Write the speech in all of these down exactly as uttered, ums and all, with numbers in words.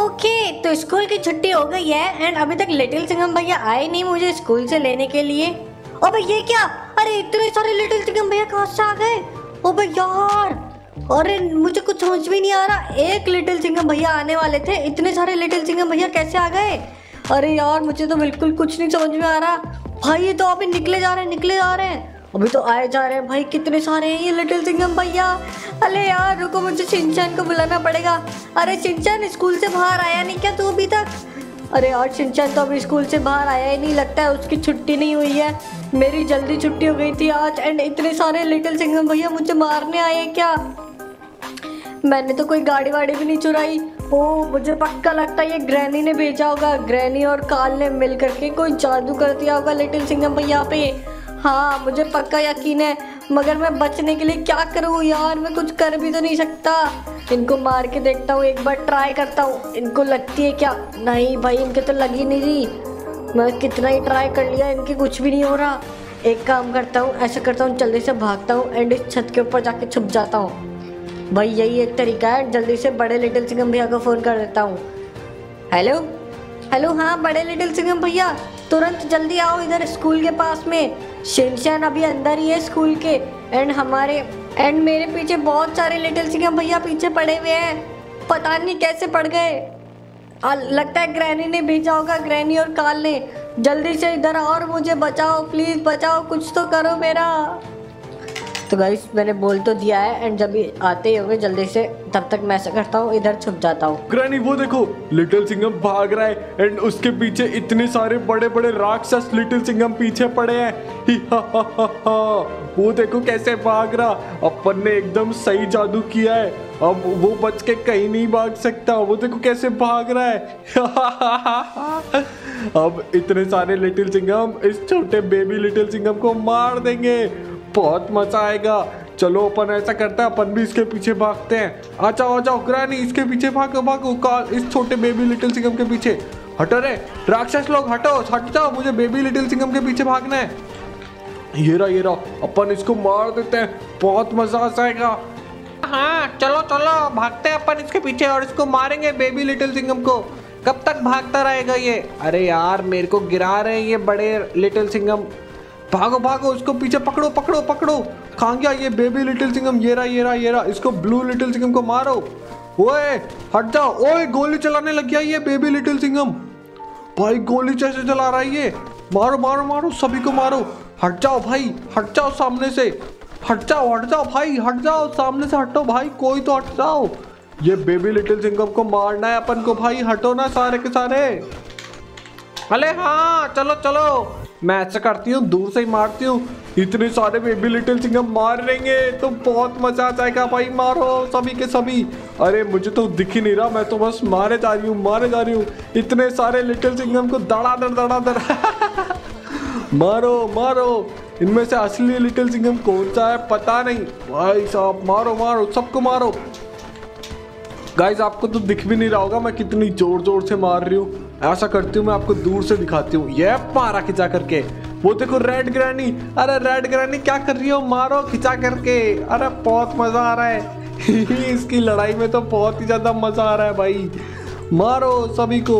Okay, तो school की छुट्टी हो गई है एंड अभी तक लिटिल सिंघम भैया आए नहीं मुझे स्कूल से लेने के लिए। अबे ये क्या, अरे इतने सारे लिटिल सिंघम भैया कहाँ से आ गए? अबे यार, अरे मुझे कुछ समझ में नहीं आ रहा। एक लिटिल सिंघम भैया आने वाले थे, इतने सारे लिटिल सिंघम भैया कैसे आ गए? अरे यार मुझे तो बिल्कुल कुछ नहीं समझ में आ रहा। भाई ये तो अभी निकले जा रहे हैं निकले जा रहे हैं अभी तो आए जा रहे हैं। भाई कितने सारे हैं ये लिटिल सिंघम भैया। अरे यार रुको, मुझे शिनचैन को बुलाना पड़ेगा। अरे शिनचैन, स्कूल से बाहर आया नहीं क्या तू अभी तक? अरे यार शिनचैन तो अभी स्कूल से बाहर आया ही नहीं, लगता है उसकी छुट्टी नहीं हुई है। मेरी जल्दी छुट्टी हो गई थी आज एंड इतने सारे लिटिल सिंघम भैया मुझे मारने आए हैं क्या? मैंने तो कोई गाड़ी वाड़ी भी नहीं चुराई। ओ मुझे पक्का लगता है ये ग्रैनी ने भेजा होगा। ग्रैनी और काल ने मिल करके कोई जादू कर दिया होगा लिटिल सिंघम भैया पे। हाँ मुझे पक्का यकीन है, मगर मैं बचने के लिए क्या करूँ यार? मैं कुछ कर भी तो नहीं सकता। इनको मार के देखता हूँ, एक बार ट्राई करता हूँ। इनको लगती है क्या? नहीं भाई, इनके तो लगी नहीं रही। मैं कितना ही ट्राई कर लिया, इनके कुछ भी नहीं हो रहा। एक काम करता हूँ, ऐसा करता हूँ, जल्दी से भागता हूँ एंड इस छत के ऊपर जाके छुप जाता हूँ। भाई यही एक तरीका है, जल्दी से बड़े लिटिल सिंघम भैया को फ़ोन कर देता हूँ। हेलो हेलो, हाँ बड़े लिटिल सिंघम भैया, तुरंत जल्दी आओ इधर स्कूल के पास में। शिनचैन अभी अंदर ही है स्कूल के एंड हमारे एंड मेरे पीछे बहुत सारे लिटिल सिंघम भैया पीछे पड़े हुए हैं। पता नहीं कैसे पड़ गए। लगता है ग्रैनी ने भेजा होगा, ग्रैनी और काल ने। जल्दी से इधर आओ और मुझे बचाओ, प्लीज़ बचाओ, कुछ तो करो मेरा। तो गाइस मैंने बोल तो दिया है एंड जब भी आते ही होंगे जल्दी से, तब तक मैं ऐसा करता हूँ इधर छुप जाता हूँ। ग्रैनी वो देखो, लिटिल सिंघम भाग रहा है एंड उसके पीछे इतने सारे बड़े बड़े राक्षस लिटिल सिंघम पीछे पड़े हैं। ही हा हा हा हा। वो देखो कैसे भाग रहा। अपन ने एकदम सही जादू किया है, अब वो बच के कहीं नहीं भाग सकता। वो देखो कैसे भाग रहा है। अब इतने सारे लिटिल सिंघम इस छोटे बेबी लिटिल सिंघम को मार देंगे, बहुत मजा आएगा। चलो अपन ऐसा करते हैं, अपन भी इसके पीछे भागते हैं। आ जाओ आ जाओ ग्रैनी, इसके पीछे भागो भागो, काल इस छोटे बेबी लिटिल सिंघम के पीछे। हटो रे राक्षस लोग, हटो हट जाओ, मुझे बेबी लिटिल सिंघम के पीछे भागना है। ये रहा ये रहा, अपन इसको मार देते हैं, बहुत मजा आ जाएगा। हाँ चलो चलो भागते हैं अपन इसके पीछे और इसको मारेंगे बेबी लिटिल सिंघम को। कब तक भागता रहेगा ये? अरे यार मेरे को गिरा रहे हैं ये बड़े लिटिल सिंघम। भागो भागो, उसको पीछे पकड़ो पकड़ो पकड़ो। कहाँ गया ये बेबी लिटिल सिंघम? ये रहा ये रहा ये रहा, इसको ब्लू लिटिल सिंघम को मारो। ओए हट जाओ, ओए गोली चलाने लग गया ये बेबी लिटिल सिंघम। भाई गोली कैसे चला रहा है ये? मारो मारो मारो, सभी को मारो। हट जाओ भाई, हट जाओ सामने से, हट जाओ हट जाओ भाई, हट जाओ सामने से, हटो भाई, कोई तो हट जाओ। ये बेबी लिटिल सिंघम को मारना है अपन को भाई, हटो ना सारे के सारे। अरे हाँ चलो चलो, मैं ऐसा करती हूँ, दूर से ही मारती हूँ। इतने सारे बेबी लिटिल सिंघम मार लेंगे तो बहुत मजा आ जाएगा भाई। मारो सभी के सभी। अरे मुझे तो दिख ही नहीं रहा, मैं तो बस मारे जा रही हूँ मारे जा रही हूँ इतने सारे लिटिल सिंघम को, दड़ादड़ दड़ादड़। मारो मारो, इनमें से असली लिटिल सिंघम कौन सा है पता नहीं भाई साहब। मारो मारो सबको मारो। गाइस आपको तो दिख भी नहीं रहा होगा मैं कितनी जोर जोर से मार रही हूँ। ऐसा करती हूँ मैं आपको दूर से दिखाती हूँ, ये मारा खिंचा करके। वो देखो रेड ग्रैनी, अरे रेड ग्रैनी क्या कर रही हो? मारो खिंचा करके। अरे बहुत मजा आ रहा है। इसकी लड़ाई में तो बहुत ही ज्यादा मजा आ रहा है भाई। मारो सभी को।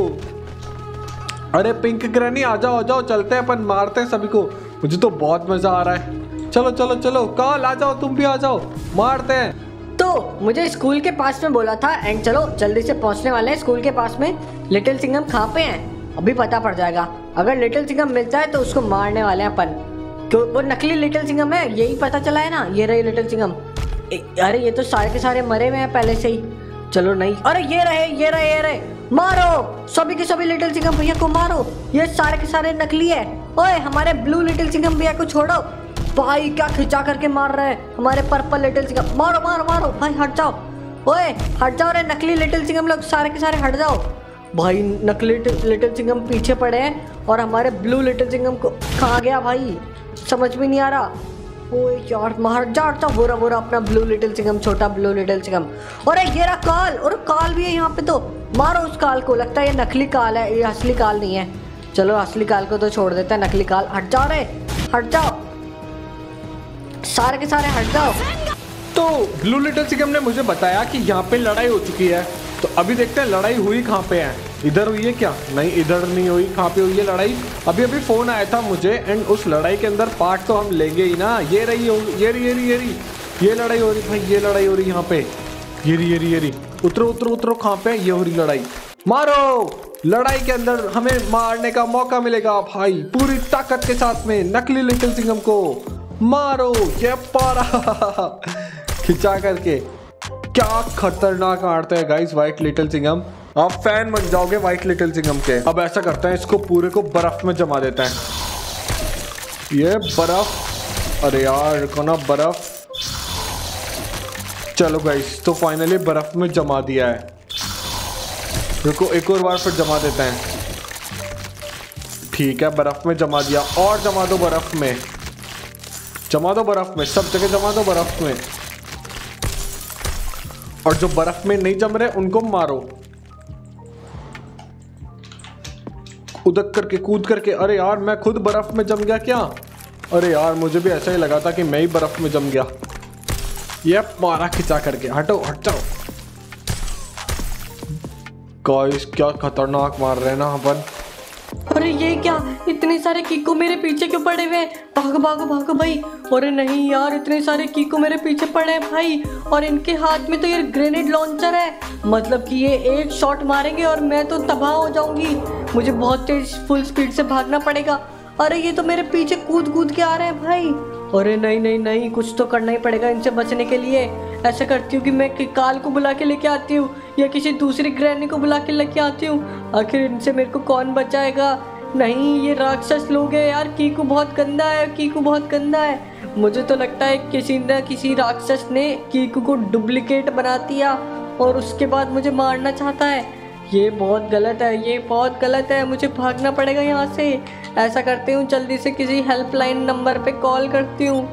अरे पिंक ग्रैनी आ जाओ आ जाओ, चलते हैं अपन, मारते हैं सभी को। मुझे तो बहुत मजा आ रहा है। चलो चलो चलो, काल आ जाओ, तुम भी आ जाओ, मारते हैं। तो मुझे स्कूल के पास में बोला था एंड चलो जल्दी से पहुंचने वाले हैं स्कूल के पास में। लिटिल सिंघम कहाँ पे हैं अभी पता पड़ जाएगा। अगर लिटिल सिंघम मिलता है तो उसको मारने वाले हैं अपन, क्यों वो नकली लिटिल सिंघम है यही पता चला है ना। ये रहे लिटिल सिंघम। अरे ये तो सारे के सारे मरे हुए हैं पहले से ही। चलो नहीं, अरे ये रहे ये रहे ये रहे। मारो सभी के सभी लिटिल सिंघम भैया को मारो, ये सारे के सारे नकली है। ओए हमारे ब्लू लिटिल सिंघम भैया को छोड़ो। भाई क्या खिंचा करके मार रहे हैं हमारे पर्पल लिटिल सिंघम। मारो मारो मारो भाई, हट जाओ। ओए हट जाओ रे नकली लिटिल सिंघम लोग, सारे के सारे हट जाओ। भाई नकली लिटिल सिंघम पीछे पड़े हैं और हमारे ब्लू लिटिल सिंघम को कहाँ गया भाई, समझ में नहीं आ रहा। ओए यार मार जा, हट जाओ। हो रहा हो रहा अपना ब्लू लिटिल सिंघम, छोटा ब्लू लिटिल सिंघम। और ये रहा काल, और काल भी है यहाँ पे। तो मारो उस काल को, लगता है ये नकली काल है, ये असली काल नहीं है। चलो असली काल को तो छोड़ देते हैं, नकली काल हट जाओ रे, हट जाओ सारे के सारे, हट जाओ। तो ब्लू लिटिल सिंघम ने मुझे बताया कि यहाँ पे लड़ाई हो चुकी है तो अभी देखते हैं लड़ाई हुई कहाँ पे है। इधर हुई है क्या? नहीं, इधर नहीं हुई। कहाँ पे हुई है लड़ाई? अभी अभी फोन आया था मुझे एंड उस लड़ाई के अंदर पार्ट तो हम लेंगे ही ना। ये रही हो, ये रही ये रही ये रही ये लड़ाई हो रही भाई, ये लड़ाई हो रही यहाँ पे। ये रही ये रही ये रही उतरो उतरो उतरो। कहाँ पे? ये हो रही लड़ाई। मारो। लड़ाई के अंदर हमें मारने का मौका मिलेगा भाई, पूरी ताकत के साथ में नकली लिटिल सिंघम को मारो। ये पारा खिंचा करके। क्या खतरनाक मारते हैं गाइस व्हाइट लिटिल सिंघम। आप फैन बन जाओगे व्हाइट लिटिल सिंघम के। अब ऐसा करते हैं, इसको पूरे को बर्फ में जमा देते हैं। ये बर्फ, अरे यार को ना बर्फ। चलो गाइस, तो फाइनली बर्फ में जमा दिया है। रुको एक और बार फिर जमा देते हैं। ठीक है, बर्फ में जमा दिया। और जमा दो बर्फ में, जमा दो बर्फ में, सब जगह जमा दो बर्फ में। और जो बर्फ में नहीं जम रहे उनको मारो, उदक करके कूद करके। अरे यार मैं खुद बर्फ में जम गया क्या? अरे यार मुझे भी ऐसा ही लगा था कि मैं ही बर्फ में जम गया। ये मारा खिंचा करके। हटो हट जाओ गाइस, क्या खतरनाक मार रहे हैं ना अपन। अरे ये क्या, इतने सारे कीको मेरे पीछे क्यों पड़े हुए? भागो भागो भागो भाई। अरे नहीं यार, इतने सारे कीको मेरे पीछे पड़े हैं भाई। और इनके हाथ में तो ये ग्रेनेड लॉन्चर है, मतलब कि ये एक शॉट मारेंगे और मैं तो तबाह हो जाऊंगी। मुझे बहुत तेज फुल स्पीड से भागना पड़ेगा। अरे ये तो मेरे पीछे कूद कूद के आ रहे हैं भाई। अरे नहीं नहीं नहीं, कुछ तो करना ही पड़ेगा इनसे बचने के लिए। ऐसा करती हूँ कि मैं काल को बुला के लेके आती हूँ या किसी दूसरी ग्रैनी को बुला के लेके आती हूँ। आखिर इनसे मेरे को कौन बचाएगा? नहीं, ये राक्षस लोग हैं यार। कीकू बहुत गंदा है, कीकू बहुत गंदा है। मुझे तो लगता है किसी न किसी राक्षस ने कीकू को डुप्लीकेट बना दिया और उसके बाद मुझे मारना चाहता है। ये बहुत गलत है, ये बहुत गलत है। मुझे भागना पड़ेगा यहाँ से। ऐसा करती हूँ, जल्दी से किसी हेल्पलाइन नंबर पे कॉल करती हूँ।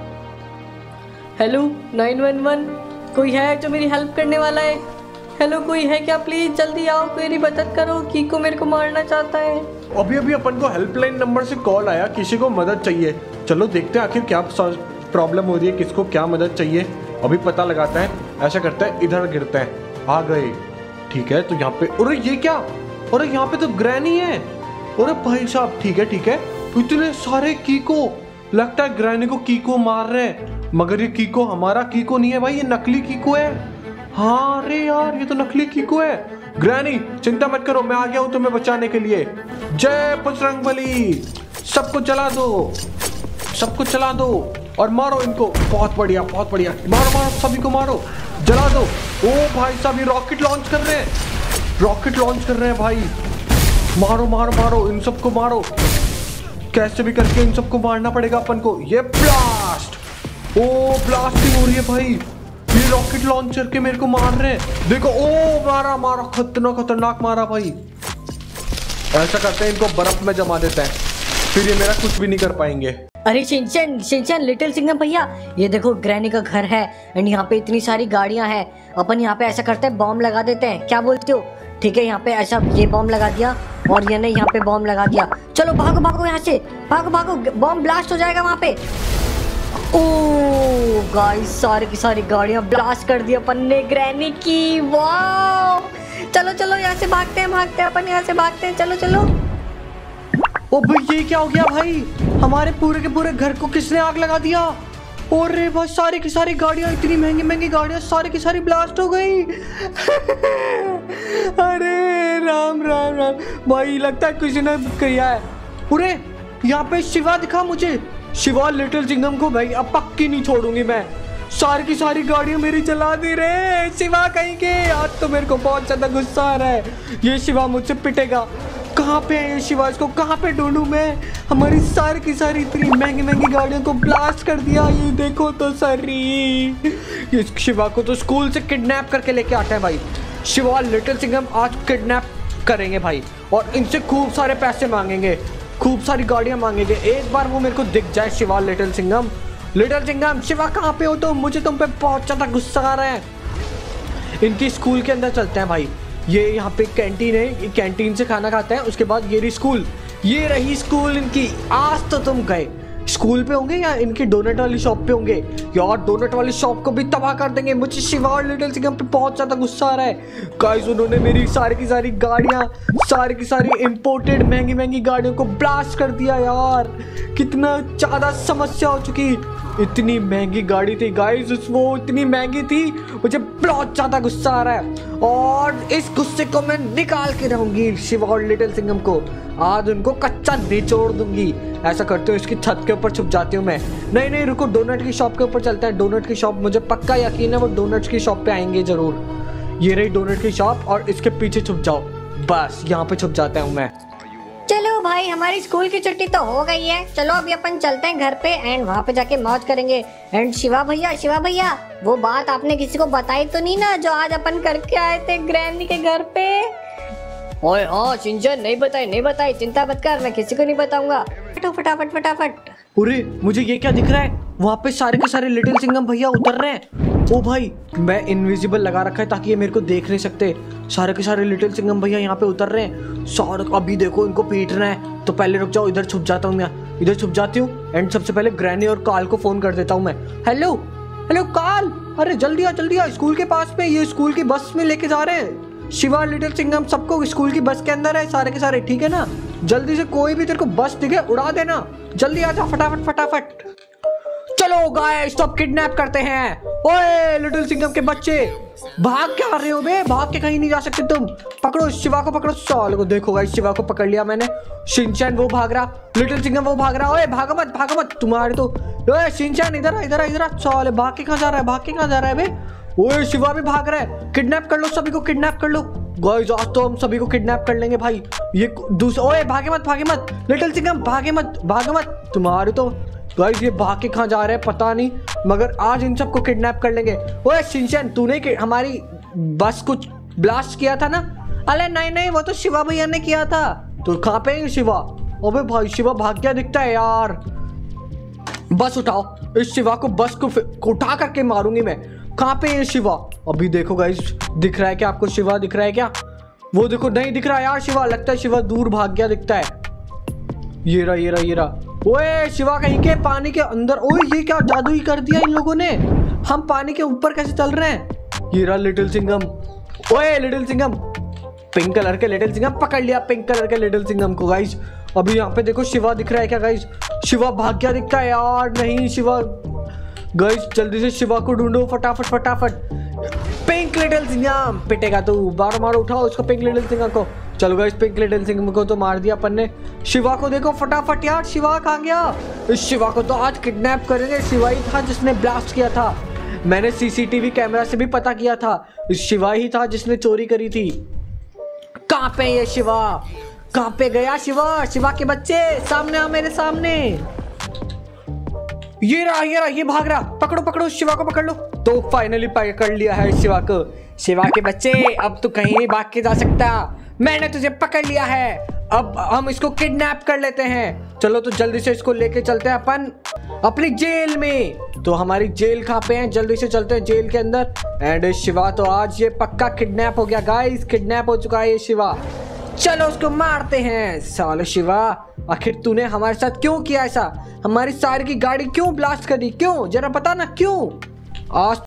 हेलो नाइन वन वन, कोई है जो मेरी हेल्प करने वाला है? हेलो कोई है क्या? प्लीज जल्दी आओ, मेरी मदद करो। कीको मेरे को मारना चाहता है। अभी अभी अपन को हेल्पलाइन नंबर से कॉल आया, किसी को मदद चाहिए। चलो देखते हैं आखिर क्या प्रॉब्लम हो रही है, किसको क्या मदद चाहिए। अभी पता लगाते हैं। ऐसा करते हैं, इधर गिरते हैं। आ गए, ठीक है। तो यहाँ पे, अरे ये क्या? अरे यहाँ पे तो ग्रैनी है। अरे भाई साहब, ठीक है ठीक है। इतने सारे कीको, लगता है ग्रैनी को कीको मार रहे हैं। मगर ये कीको हमारा कीको नहीं है भाई, ये नकली कीको है। हाँ अरे यार, ये तो नकली कीको है। ग्रैनी चिंता मत करो, मैं आ गया हूँ तुम्हें बचाने के लिए। जय बजरंगबली। सबको जला दो, सबको जला दो और मारो इनको। बहुत बढ़िया बहुत बढ़िया, मारो मारो सभी को मारो, जला दो। ओ भाई साहब, ये रॉकेट लॉन्च कर रहे हैं, रॉकेट लॉन्च कर रहे हैं भाई। मारो मारो मारो, इन सबको मारो। कैसे भी करके इन सबको मारना पड़ेगा अपन को। ये ब्लास्ट, ओ ब्लास्टिंग हो रही है भाई। ये रॉकेट लॉन्चर के मेरे को मार रहे हैं। देखो, ओ मारा मारा, खतरनाक खतरनाक मारा भाई। ऐसा करते हैं, इनको बर्फ में जमा देते हैं, फिर ये मेरा कुछ भी नहीं कर पाएंगे। अरे शिनचैन शिनचैन लिटिल सिंघम भैया, ये देखो ग्रैनी का घर है एंड यहाँ पे इतनी सारी गाड़ियाँ हैं। अपन यहाँ पे ऐसा करते हैं, बॉम्ब लगा देते हैं, क्या बोलते हो? ठीक है, यहाँ पे ऐसा ये बॉम्ब लगा दिया और ये ने यहाँ पे बॉम्ब लगा दिया। चलो भागो भागो यहाँ से, भागो भागो, बॉम्ब ब्लास्ट हो जाएगा वहाँ पे। ओह गाइस, सारी की सारी गाड़ियाँ ब्लास्ट कर दी अपन ने ग्रैनी की। वाह, चलो चलो यहाँ से भागते हैं, भागते हैं अपन यहाँ से भागते हैं। चलो चलो। ओ भाई, ये क्या हो गया भाई? हमारे पूरे के पूरे घर को किसने आग लगा दिया? और रे भाई, सारी की सारी गाड़ियां, इतनी महंगी महंगी गाड़ियां सारी की सारी ब्लास्ट हो गई। अरे राम राम राम भाई, लगता है किसी ने किया है। अरे यहाँ पे शिवा दिखा मुझे, शिवा लिटिल सिंघम को भाई अब पक्की नहीं छोड़ूंगी मैं। सारी की सारी गाड़ियां मेरी जला दी रे। शिवा कहीं के, आज तो मेरे को बहुत ज्यादा गुस्सा आ रहा है। ये शिवा मुझसे पिटेगा। कहाँ पे है ये शिवा? इसको कहाँ पे ढूंढूं मैं? हमारी सारी की सारी इतनी महंगी महंगी गाड़ियों को ब्लास्ट कर दिया। ये देखो तो सरी, ये शिवा को तो स्कूल से किडनैप करके लेके आते हैं भाई। शिवा लिटिल सिंघम आज किडनैप करेंगे भाई और इनसे खूब सारे पैसे मांगेंगे, खूब सारी गाड़ियाँ मांगेंगे। एक बार वो मेरे को दिख जाए शिवा लिटिल सिंघम। लिटिल सिंघम, शिवा कहाँ पे हो तुम? मुझे तुम पे बहुत ज़्यादा गुस्सा आ रहा है। इनकी स्कूल के अंदर चलते हैं भाई। ये यहाँ पे कैंटीन है, ये कैंटीन से खाना खाते हैं, उसके बाद ये रही स्कूल, ये रही स्कूल इनकी। आज तो तुम गए स्कूल पे होंगे या इनकी डोनट वाली शॉप पे होंगे। यार डोनट वाली शॉप को भी तबाह कर देंगे। मुझे शिवा और लिटिल सिंघम पे बहुत ज्यादा गुस्सा आ रहा है। गाइस उन्होंने मेरी सारी की सारी गाड़ियां, सारी की सारी इंपोर्टेड महंगी महंगी गाड़ियों को ब्लास्ट कर दिया। यार कितना ज्यादा समस्या हो चुकी। इतनी महंगी गाड़ी थी गाइस, वो इतनी महंगी थी, मुझे बहुत ज्यादा गुस्सा आ रहा है और इस गुस्से को मैं निकाल के रहूंगी शिवा और लिटिल सिंघम को। आज उनको कच्चा निचोड़ दूंगी। ऐसा करते हो इसकी छत के ऊपर छुप जाती हूँ मैं। नहीं नहीं रुको, डोनट की शॉप के ऊपर चलते हैं। डोनट की शॉप, मुझे पक्का यकीन है वो डोनट्स की शॉप पे आएंगे जरूर। ये रही डोनट की शॉप और इसके पीछे छुप जाओ। बस यहाँ पे छुप जाता हूँ मैं। चलो भाई हमारी स्कूल की छुट्टी तो हो गई है, चलो अभी अपन चलते हैं घर पे एंड वहाँ पे जाके मौज करेंगे। एंड शिवा भैया, शिवा भैया वो बात आपने किसी को बताई तो नहीं ना जो आज अपन करके आए थे ग्रैनी के घर पे? ओए हाँ शिनचैन, नहीं बताई नहीं बताई, चिंता मत कर, मैं किसी को नहीं बताऊंगा। फटाफट फटाफट। अरे मुझे ये क्या दिख रहा है, वहाँ पे सारे के सारे लिटिल सिंघम भैया उतर रहे हैं। ओ भाई मैं इनविजिबल लगा रखा है ताकि ये मेरे को देख नहीं सकते। सारे के सारे लिटिल सिंघम भैया यहाँ पे उतर रहे हैं। सारे अभी देखो इनको पीटना है तो पहले रुक जाओ, इधर छुप जाता हूँ मैं, इधर छुप जाती हूँ एंड सबसे पहले ग्रैनी और काल को फोन कर देता हूँ मैं। हेलो हेलो काल, अरे जल्दी आ जल्दी आ, स्कूल के पास में ये स्कूल की बस में लेके जा रहे हैं शिवा लिटिल सिंघम सबको। स्कूल की बस के अंदर है सारे के सारे, ठीक है ना? जल्दी से कोई भी तेरे को बस दिखे उड़ा देना, जल्दी आ जा फटाफट फटाफट। चलो गाइस स्टॉप, किडनैप करते हैं। ओए लिटिल सिंघम के बच्चे भाग क्या रहे हो बे, भाग के कहीं नहीं जा सकते तुम। पकड़ो शिवा को, पकड़ो साल को। देखो गाइस शिवा को पकड़ लिया मैंने। शिनचैन वो भाग रहा, लिटिल सिंघम वो भाग रहा। ओए भागो मत भागो मत, तुम्हारे तो। ओए शिनचैन इधर आ इधर आ इधर आ, साले भाग के कहाँ जा रहा है, भाग के कहाँ जा रहा है बे? ओए शिवा भी भाग रहा है। किडनैप कर लो सभी को, किडनैप कर लो गाइस, आज तो हम सभी को किडनैप कर लेंगे भाई। ये दूसरा, ओए भागे मत भागे मत लिटिल सिंघम, भागे मत भागे मत, तुम्हारे तो। गाइस ये भाग के कहाँ जा रहे हैं पता नहीं, मगर आज इन सबको किडनैप कर लेंगे। ओए शिनचैन तूने हमारी बस को ब्लास्ट किया था ना? अरे नहीं नहीं वो तो शिवा भैया ने किया था। तो कहाँ पे है शिवा? अबे भाई शिवा भाग गया दिखता है यार। बस उठाओ, इस शिवा को बस को उठा करके मारूंगी मैं। कहाँ पे है शिवा? अभी देखो गाइस, दिख रहा है क्या आपको शिवा दिख रहा है क्या? वो देखो नहीं दिख रहा यार शिवा, लगता है शिवा दूर भाग गया दिखता है। ये रहा ये रहा ये रहा। ओए शिवा कहीं के पानी के अंदर। ओए ये क्या जादू ही कर दिया इन लोगों ने, हम पानी के ऊपर कैसे चल रहे हैं? ये रहा लिटिल सिंघम। ओए लिटिल सिंघम, पिंक कलर के लिटिल सिंघम पकड़ लिया, पिंक कलर के लिटिल सिंघम को गाइस। अभी यहाँ पे देखो शिवा दिख रहा है क्या गाइस? शिवा भाग गया दिखता है यार। नहीं शिवा, गाइस जल्दी से शिवा को ढूंढो फटाफट फटाफट। पिंक लिटिल सिंघम पिटेगा तू, बार मारो, उठाओ उसको पिंक लिटिल सिंघम को। चलो गाइस पिंक लिटिल सिंघम को तो मार दिया अपन ने। शिवा को देखो फटाफट यार, शिवा कहाँ गया? इस शिवा को तो आज किडनैप करेंगे। शिवा ही था जिसने ब्लास्ट किया था, मैंने सीसीटीवी कैमरा से भी पता किया था। इस शिवा ही था जिसने चोरी करी थी। कहाँ पे ये शिवा, कहाँ पे गया शिवा? शिवा के बच्चे सामने आ, मेरे सामने। ये रहा ये रहा, ये भाग रहा, पकड़ो पकड़ो शिवा को पकड़ लो। तो फाइनली पकड़ लिया है शिवा को। शिवा के बच्चे अब तू कहीं नहीं भाग के जा सकता, मैंने तुझे पकड़ लिया है। अब हम इसको किडनैप कर लेते हैं। चलो तो जल्दी से इसको लेके चलते हैं अपन अपनी जेल में। तो हमारी जेल कहाँ पे है? जल्दी से चलते हैं जेल के अंदर। एंड शिवा तो आज ये पक्का किडनैप हो गया गाइस, किडनैप हो चुका है ये शिवा। चलो उसको मारते हैं। साले शिवा आखिर तूने हमारे साथ क्यों किया ऐसा? हमारी सारी की गाड़ी क्यों ब्लास्ट करी? क्यों जरा बता ना क्यों? आज